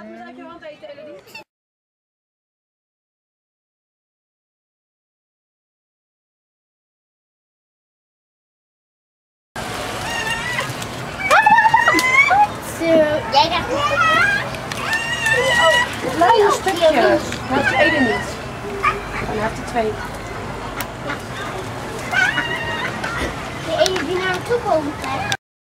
uit je hand eten, Elodie. Jij krijgt een Kleine stukjes. Maar het ene niet. Dan heeft er 2. de ene die naar me toe komen krijgt.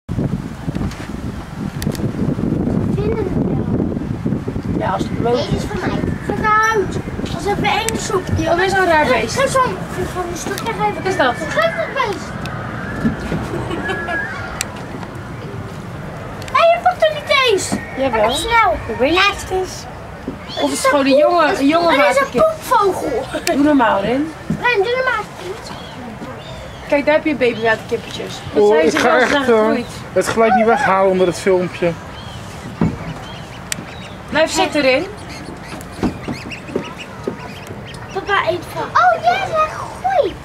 Vinden het wel. Ja, als het loopt. Deze is van mij. Vooruit. Als even één soep. Oh, wees al raar beest. Geef zo'n stukje even. Wat is dat? Geef het beest. Hé, je pakt er niet eens. Jawel. Even snel. Ik weet niet wat het is. Of het is gewoon een jonge Het is een waterkip. poepvogel. Doe normaal, Rin. Nee, doe er maar. Kijk, daar heb je babywaterkippetjes. Wat Oh, zijn ik ze ga wel echt snel gegroeid? het gelijk niet weghalen onder het filmpje. Blijf zitten, Rin. Papa eet van. Oh, jij is echt goed.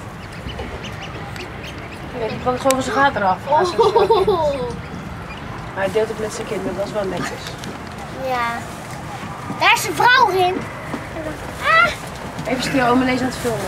Ja, die pakt gewoon zijn gaten eraf. Als het zo is. Maar hij deelt het met zijn kinderen, dat is wel netjes. Ja. Daar is een vrouw in. Ah. Even stil, oma lees aan het filmen.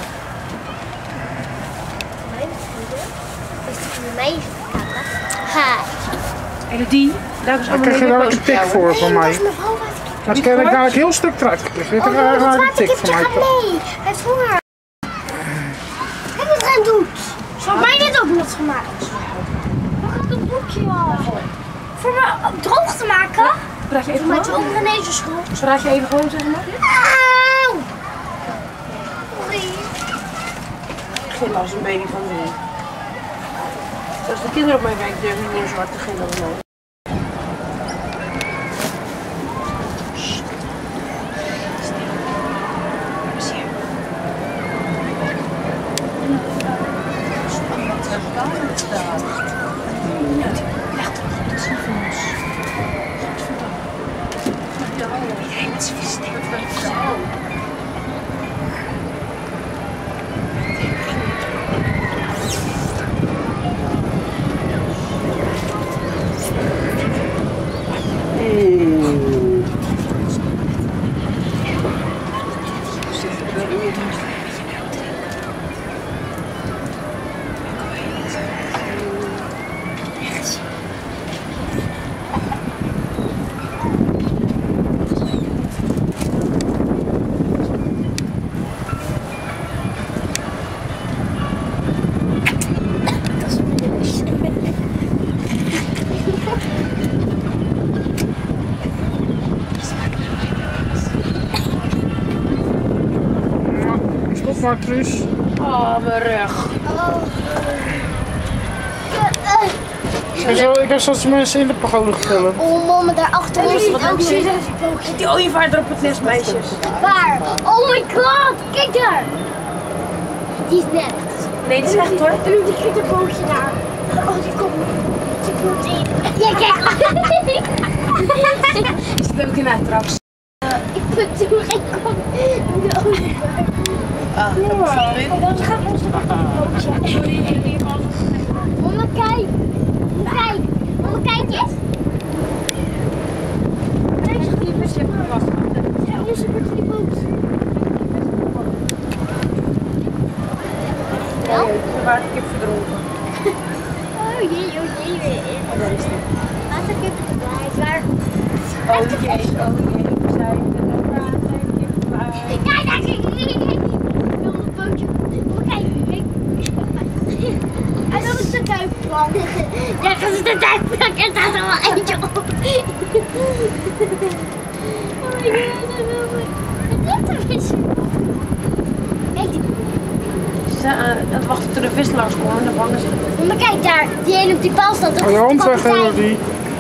Is het voor mij? Ha. Elodie, daar is Dan oma krijg je weer daar boos een op tik jou. voor van mij. Mevrouw, Dan krijg ik dadelijk heel stuk eruit gekregen. Dit is een tik van mij. gaat mee. Hij heeft honger. Kijk wat hij doet. Zou mij dit ook nat gemaakt? Wat gaat een boekje al? Voor me droog te maken? Praat je even Met je gewoon? ook een school. Praat je even gewoon, zeg maar? Auw! Sorry. Gillen als een baby van de. Als de kinderen op mijn werk durven niet meer zwart te gillen als mij. Stop maar, Truus. Oh, mijn rug. Ik heb zoals mensen in de pagode gevullen. Oh mama, daarachter is Wat ook zit. Zit die ooievaar er op het nest, meisjes? Waar? Oh my god, kijk daar. Die is net. Nee, dat is echt hoor. Nu die krikt een bootje daar. Oh, die komt. Die komt in. Ja, kijk. Die zit ook in haar trap. Ik put toen geen kom. De olievaar. Dan gaat ons er een bootje. Mama, kijk. Kijk. Mama, kijk eens. Kijk, ze die best hebben gewacht. Ja, ze wordt die boot. Ja, de waterkip verdronken. Oh jee, oh jee. Oh, daar is die. Waterkip is waar. Oh jee, we zijn een waterkip bij. Kijk, daar kijk. Ik wil een bootje. Oh, kijk. En dat is de duikplank. Ja, dat is de duikplank. Er staat er wel eentje op. Oh my god, dat wil ik. Het ligt er visje. Kijk. Ze zijn aan het wachten tot de vis langskomt en dan vangen ze. Maar kijk daar, die ene op die paal staat. Hou je hand weg, Elodie.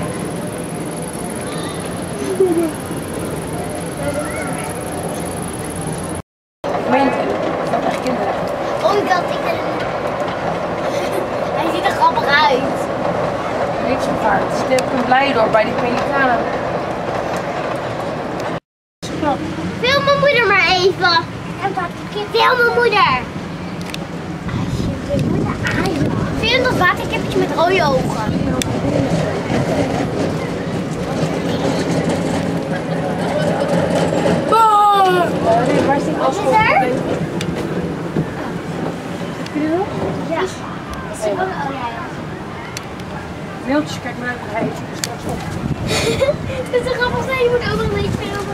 Meent het? Dat zijn echt kinderen. Oh my god, ik ben hij ziet er grappig uit. Niks op paard. Ze zit ook een Blijdorp bij die pelikanen. Film mijn moeder maar even. Film mijn moeder. Film dat waterkippetje met rode ogen. Als Is er? Heb je er nog? Ja. Is er ook? Oh ja. Wieltjes, kijk maar uit, hij eet je straks op. Het is grappig, nee, je moet ook nog niet filmen.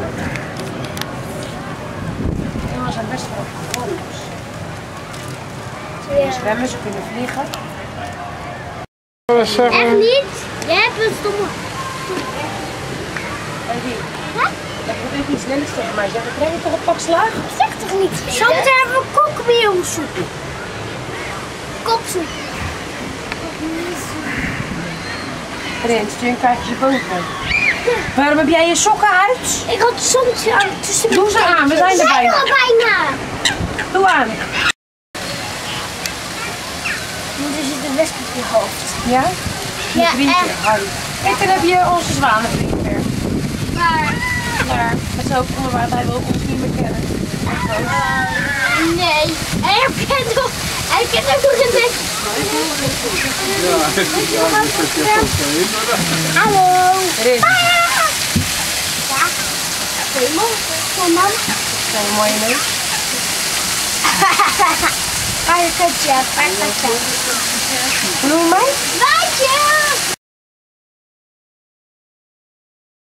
Jongens zijn best wel vogels. Ze Ja. kunnen zwemmen, ze kunnen vliegen. Echt niet? Jij hebt een stomme. En die? Dat moet even iets lelijks tegen mij zeggen. Krijg je toch een pak slaag? Ik zeg toch niet? Zometeen hebben we kokmeelsoep. Kopsoep. Prins, een kaartje boven. Waarom heb jij je sokken uit? Ik had soms aan tussen. Doe ze aan, we zijn er We zijn bijna. er al bijna. Doe aan. Want er zit een wesp op je hoofd. Ja? Ja, Vriendje, echt. hoi. Kijk, dan heb je onze zwanenvriend weer. Maar. Daar, met zijn hoofd onder water, hij wil ons niet meer kennen. Nee. Hij kent ook nog een wesp. Hallo. Rin, Ja. Goedemorgen, mam. zijn een mooie neus. Paardje, paardje. Hoe noem je mij? Maatje!